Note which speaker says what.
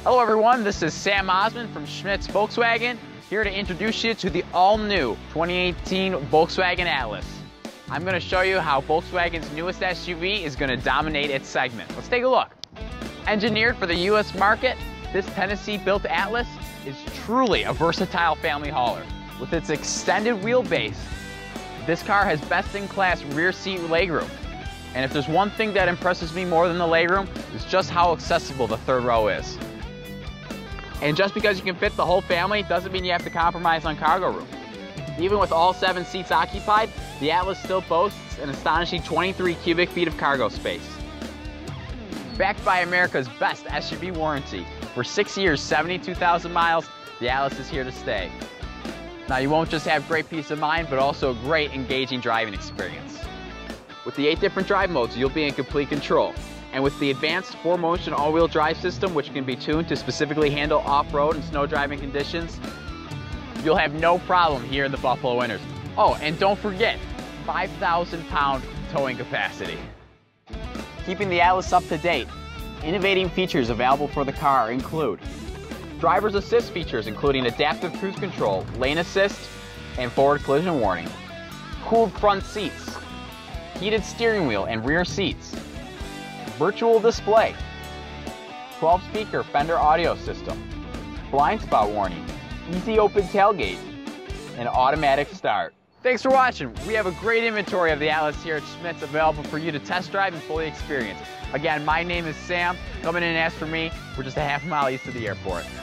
Speaker 1: Hello everyone, this is Sam Osmond from Schmidt's Volkswagen, here to introduce you to the all-new 2018 Volkswagen Atlas. I'm going to show you how Volkswagen's newest SUV is going to dominate its segment. Let's take a look. Engineered for the US market, this Tennessee-built Atlas is truly a versatile family hauler. With its extended wheelbase, this car has best-in-class rear seat legroom. And if there's one thing that impresses me more than the legroom, it's just how accessible the third row is. And just because you can fit the whole family doesn't mean you have to compromise on cargo room. Even with all 7 seats occupied, the Atlas still boasts an astonishing 23 cubic feet of cargo space. Backed by America's best SUV warranty, for 6 years, 72,000 miles, the Atlas is here to stay. Now you won't just have great peace of mind, but also a great engaging driving experience. With the 8 different drive modes, you'll be in complete control. And with the advanced 4-motion all-wheel drive system, which can be tuned to specifically handle off-road and snow driving conditions, you'll have no problem here in the Buffalo winters. Oh, and don't forget, 5,000-pound towing capacity. Keeping the Atlas up to date, innovating features available for the car include driver's assist features including adaptive cruise control, lane assist, and forward collision warning, cooled front seats, heated steering wheel and rear seats, virtual display, 12-speaker Fender audio system, blind spot warning, easy open tailgate, and automatic start. Thanks for watching. We have a great inventory of the Atlas here at Schmidt's available for you to test drive and fully experience. Again, my name is Sam. Come in and ask for me. We're just a half mile east of the airport.